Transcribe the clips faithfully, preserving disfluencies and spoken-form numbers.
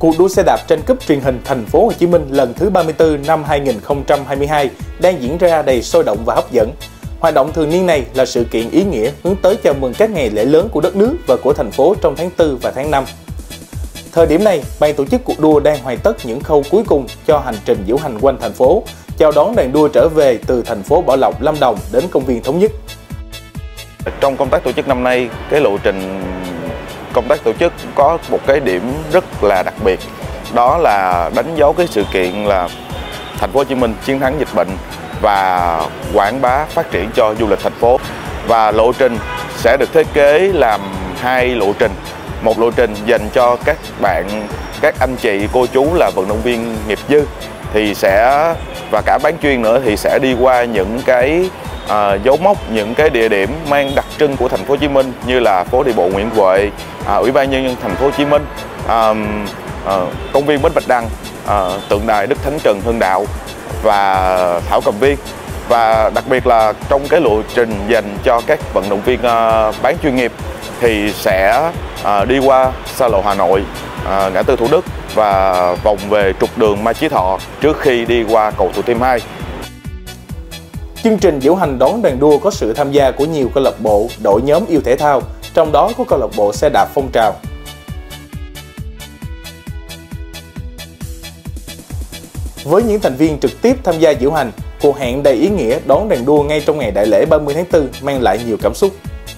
Cuộc đua xe đạp tranh cúp truyền hình Thành phố Hồ Chí Minh lần thứ ba mươi tư năm hai nghìn không trăm hai mươi hai đang diễn ra đầy sôi động và hấp dẫn. Hoạt động thường niên này là sự kiện ý nghĩa hướng tới chào mừng các ngày lễ lớn của đất nước và của thành phố trong tháng tư và tháng năm. Thời điểm này, ban tổ chức cuộc đua đang hoàn tất những khâu cuối cùng cho hành trình diễu hành quanh thành phố, chào đón đoàn đua trở về từ thành phố Bảo Lộc, Lâm Đồng đến công viên Thống Nhất. Trong công tác tổ chức năm nay, cái lộ trình công tác tổ chức có một cái điểm rất là đặc biệt, đó là đánh dấu cái sự kiện là Thành phố Hồ Chí Minh chiến thắng dịch bệnh và quảng bá phát triển cho du lịch thành phố. Và lộ trình sẽ được thiết kế làm hai lộ trình. Một lộ trình dành cho các bạn, các anh chị, cô chú là vận động viên nghiệp dư thì sẽ và cả bán chuyên nữa thì sẽ đi qua những cái à, dấu mốc, những cái địa điểm mang đặc trưng của thành phố Hồ Chí Minh như là phố đi bộ Nguyễn Huệ, à, Ủy ban nhân dân thành phố Hồ Chí Minh, à, à, công viên Bến Bạch Đằng, à, tượng đài Đức Thánh Trần Hưng Đạo và Thảo Cầm Viên. Và đặc biệt là trong cái lộ trình dành cho các vận động viên à, bán chuyên nghiệp thì sẽ à, đi qua xa lộ Hà Nội, à, ngã tư Thủ Đức và vòng về trục đường Mai Chí Thọ trước khi đi qua cầu Thủ Thiêm hai. Chương trình diễu hành đón đoàn đua có sự tham gia của nhiều câu lạc bộ, đội nhóm yêu thể thao, trong đó có câu lạc bộ xe đạp Phong Trào. Với những thành viên trực tiếp tham gia diễu hành, cuộc hẹn đầy ý nghĩa đón đoàn đua ngay trong ngày đại lễ ba mươi tháng tư mang lại nhiều cảm xúc.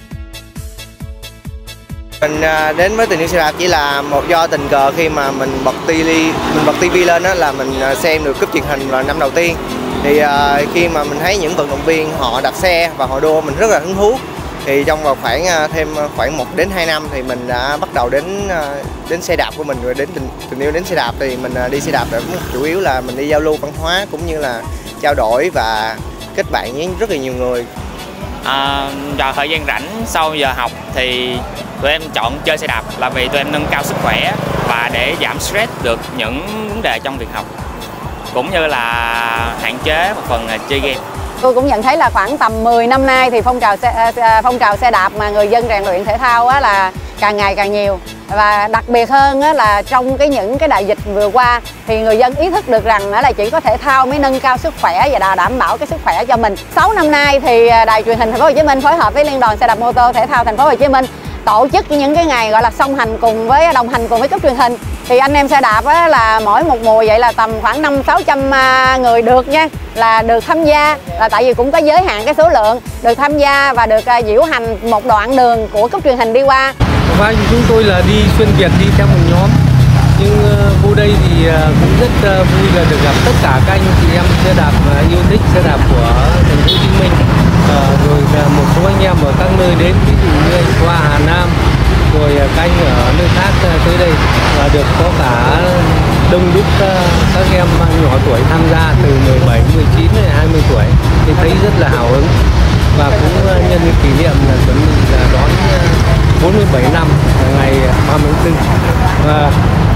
Mình đến với tình yêu xe đạp chỉ là một do tình cờ khi mà mình bật ti vi mình bật tivi lên đó là mình xem được cúp truyền hình vào năm đầu tiên. Thì uh, khi mà mình thấy những vận động viên họ đạp xe và họ đua mình rất là hứng thú. Thì trong vào khoảng uh, thêm khoảng một đến hai năm thì mình đã bắt đầu đến uh, đến xe đạp của mình rồi đến tình, tình yêu đến xe đạp thì mình uh, đi xe đạp để chủ yếu là mình đi giao lưu văn hóa cũng như là trao đổi và kết bạn với rất là nhiều người. À, vào thời gian rảnh sau giờ học thì tụi em chọn chơi xe đạp là vì tụi em nâng cao sức khỏe và để giảm stress được những vấn đề trong việc học, cũng như là hạn chế một phần là chơi game. Tôi cũng nhận thấy là khoảng tầm mười năm nay thì phong trào xe, phong trào xe đạp mà người dân rèn luyện thể thao á là càng ngày càng nhiều. Và đặc biệt hơn á là trong cái những cái đại dịch vừa qua thì người dân ý thức được rằng là chỉ có thể thao mới nâng cao sức khỏe và đảm bảo cái sức khỏe cho mình. sáu năm nay thì Đài Truyền hình Thành phố Hồ Chí Minh phối hợp với Liên đoàn xe đạp mô tô thể thao Thành phố Hồ Chí Minh tổ chức những cái ngày gọi là song hành cùng với đồng hành cùng với cúp truyền hình. Thì anh em xe đạp á, là mỗi một mùa vậy là tầm khoảng năm sáu trăm người được nha, là được tham gia, là tại vì cũng có giới hạn cái số lượng được tham gia và được uh, diễu hành một đoạn đường của cúp truyền hình đi qua. Vai chúng tôi là đi xuyên Việt, đi theo một nhóm, nhưng uh, vô đây thì uh, cũng rất uh, vui là được gặp tất cả các anh chị em xe đạp uh, yêu thích xe đạp của Thành phố Hồ Chí Minh, uh, rồi uh, một số anh em ở các nơi đến, ví dụ như anh qua Hà Nam, rồi uh, các anh ở nơi khác uh, tới đây và được có cả đông đúc uh, các em nhỏ tuổi tham gia từ mười bảy, mười chín đến hai mươi tuổi thì thấy rất là hào hứng. Và cũng uh, nhân cái kỷ niệm là chuẩn bị là đón uh, bốn mươi bảy năm ngày ba mươi tháng tư và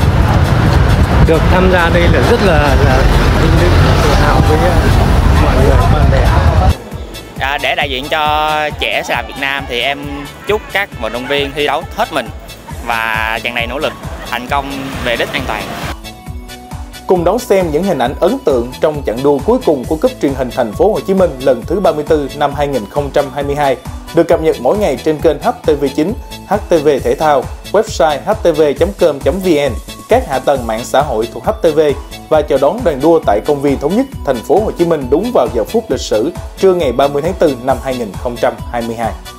được tham gia đây là rất là là vinh dự và tự hào với mọi người, bạn bè. À, để đại diện cho trẻ xe đạp Việt Nam thì em chúc các vận động viên thi đấu hết mình và dàn đầy nỗ lực thành công về đích an toàn. Cùng đón xem những hình ảnh ấn tượng trong chặng đua cuối cùng của cúp truyền hình Thành phố Hồ Chí Minh lần thứ ba mươi tư năm hai nghìn không trăm hai mươi hai, được cập nhật mỗi ngày trên kênh H T V chín, H T V Thể thao, website h t v chấm com chấm v n, các hạ tầng mạng xã hội thuộc H T V và chào đón đoàn đua tại công viên Thống Nhất, Thành phố Hồ Chí Minh đúng vào giờ phút lịch sử trưa ngày ba mươi tháng tư năm hai nghìn không trăm hai mươi hai.